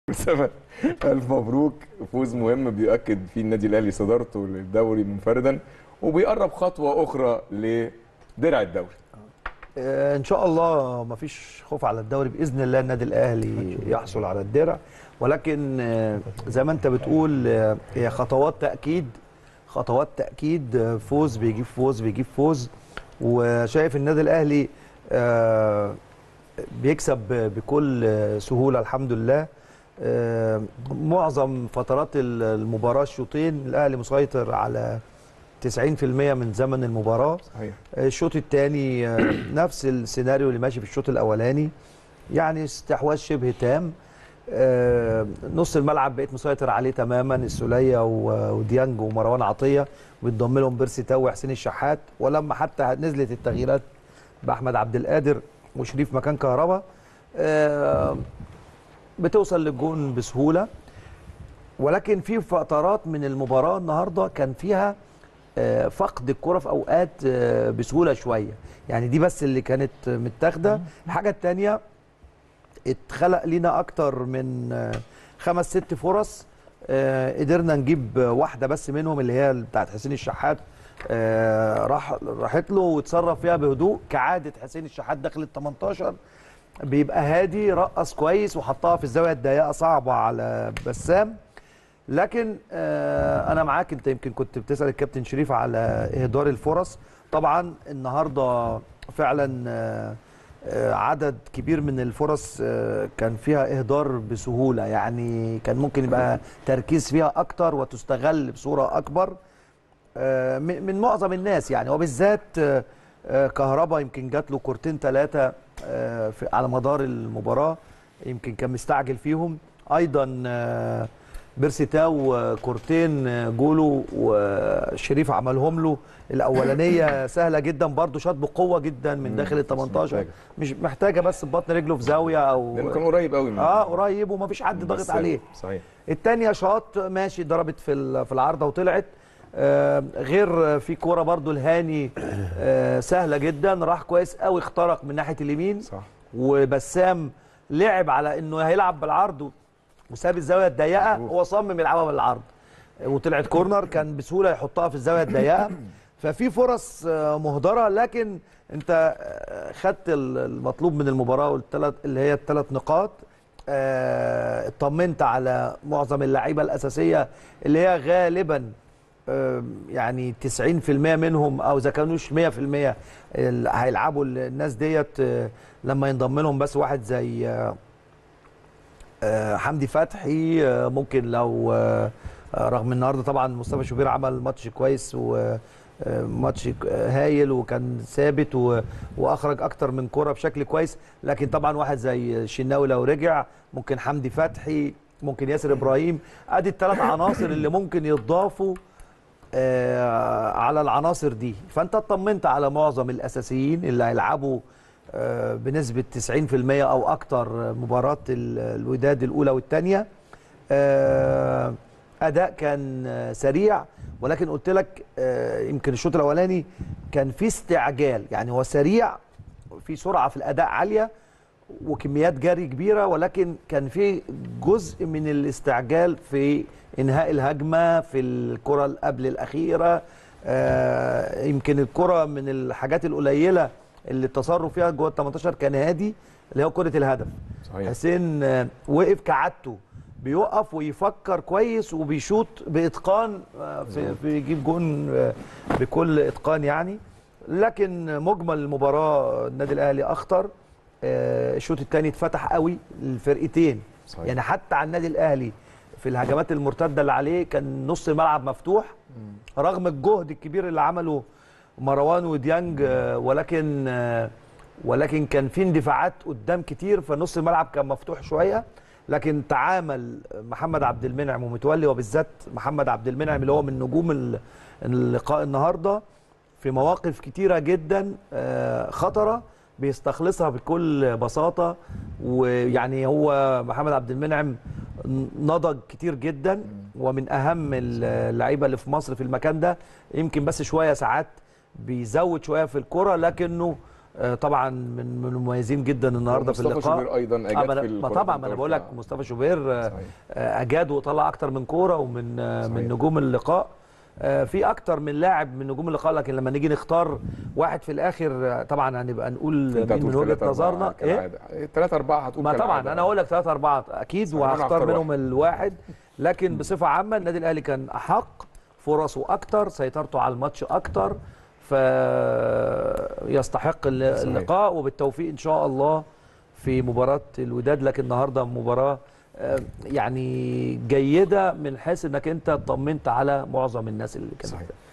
أسامة، ألف مبروك. فوز مهم بيؤكد فيه النادي الأهلي صدارته للدوري منفردا، وبيقرب خطوة أخرى لدرع الدوري. ان شاء الله مفيش خوف على الدوري باذن الله. النادي الاهلي يحصل على الدرع، ولكن زي ما انت بتقول هي خطوات تاكيد، خطوات تاكيد. فوز بيجيب فوز بيجيب فوز. وشايف النادي الاهلي بيكسب بكل سهوله الحمد لله. معظم فترات المباراه الشوطين الاهلي مسيطر على 90% من زمن المباراة. صحيح. الشوط الثاني نفس السيناريو اللي ماشي في الشوط الأولاني، يعني استحواذ شبه تام. نص الملعب بقيت مسيطر عليه تماما، السولية وديانج ومروان عطية، ويتضم لهم بيرسي تاو وحسين الشحات. ولما حتى نزلت التغييرات بأحمد عبد القادر وشريف مكان كهربا، بتوصل للجون بسهولة. ولكن في فترات من المباراة النهاردة كان فيها فقد الكرة في اوقات بسهوله شويه، يعني دي بس اللي كانت متاخده. الحاجه الثانيه، اتخلق لينا اكتر من 5-6 فرص، قدرنا نجيب واحده بس منهم اللي هي بتاعت حسين الشحات. راحت له وتصرف فيها بهدوء كعاده حسين الشحات داخل ال 18، بيبقى هادي، رقص كويس وحطها في الزاويه الضيقه صعبه على بسام. لكن انا معاك، انت يمكن كنت بتسال الكابتن شريف على اهدار الفرص. طبعا النهارده فعلا عدد كبير من الفرص كان فيها اهدار بسهوله، يعني كان ممكن يبقى تركيز فيها اكتر وتستغل بصوره اكبر من معظم الناس يعني. وبالذات كهربا يمكن جات له كورتين ثلاثه على مدار المباراه، يمكن كان مستعجل فيهم. ايضا بيرسي تاو كورتين جولو وشريف عملهم له. الاولانيه سهله جدا برده، شاط بقوه جدا من داخل ال 18، مش محتاجه بس ببطن رجله في زاويه او لانه كان قريب قوي قريب ومفيش حد ضاغط عليه. صحيح. الثانيه شاط ماشي، ضربت في العارضه وطلعت. غير في كوره برده الهاني سهله جدا، راح كويس قوي، اخترق من ناحيه اليمين. صح. وبسام لعب على انه هيلعب بالعرض وساب الزاويه الضيقه، هو صمم يلعبها بالعرض وطلعت كورنر، كان بسهوله يحطها في الزاويه الضيقه. ففي فرص مهدره، لكن انت خدت المطلوب من المباراه والثلاث اللي هي الثلاث نقاط. اطمنت على معظم اللعيبه الاساسيه اللي هي غالبا يعني 90% منهم، او اذا كانوش 100% هيلعبوا الناس ديت لما ينضم لهم بس واحد زي حمدي فتحي. ممكن لو رغم النهارده طبعا مصطفى شوبير عمل ماتش كويس وماتش هايل وكان ثابت واخرج اكتر من كرة بشكل كويس، لكن طبعا واحد زي الشناوي لو رجع، ممكن حمدي فتحي، ممكن ياسر ابراهيم. ادي الثلاث عناصر اللي ممكن يتضافوا على العناصر دي. فانت اطمنت على معظم الاساسيين اللي هيلعبوا بنسبة 90% أو أكتر مباراة الوداد الأولى والثانية. أداء كان سريع، ولكن قلت لك يمكن الشوط الأولاني كان في استعجال، يعني هو سريع، في سرعة في الأداء عالية وكميات جري كبيرة، ولكن كان في جزء من الاستعجال في إنهاء الهجمة في الكرة قبل الأخيرة. يمكن الكرة من الحاجات القليلة اللي التصرف فيها جوه ال 18 كان هادي، اللي هو كرة الهدف. صحيح. حسين وقف كعادته، بيوقف ويفكر كويس وبيشوط بإتقان، بيجيب جون بكل إتقان يعني. لكن مجمل المباراة النادي الأهلي أخطر. الشوط الثاني اتفتح قوي للفرقتين. صحيح. يعني حتى على النادي الأهلي في الهجمات المرتدة اللي عليه كان نص الملعب مفتوح رغم الجهد الكبير اللي عمله مروان وديانج، ولكن كان في اندفاعات قدام كتير، فنص الملعب كان مفتوح شويه. لكن تعامل محمد عبد المنعم ومتولي، وبالذات محمد عبد المنعم اللي هو من نجوم اللقاء النهارده، في مواقف كتيره جدا خطره بيستخلصها بكل بساطه. ويعني هو محمد عبد المنعم نضج كتير جدا، ومن اهم اللعيبه اللي في مصر في المكان ده. يمكن بس شويه ساعات بيزود شويه في الكره، لكنه طبعا من المميزين جدا النهارده في اللقاء. مصطفى شوبير ايضا اجاد في ما طبعا ما انا بقول لك مصطفى شوبير اجاد وطلع اكتر من كوره ومن من نجوم اللقاء. في اكتر من لاعب من نجوم اللقاء، لكن لما نيجي نختار واحد في الاخر طبعا هنبقى نقول مين من وجهه نظرنا. ايه 3 4 هتقول ما طبعا انا هقول لك 3 4 اكيد، وهختار منهم الواحد. لكن بصفه عامه النادي الاهلي كان احق، فرصه اكتر، سيطرته على الماتش اكتر، فيستحق اللقاء. وبالتوفيق ان شاء الله في مباراه الوداد. لكن النهارده مباراه يعني جيده من حيث انك انت اطمنت على معظم الناس اللي كانت.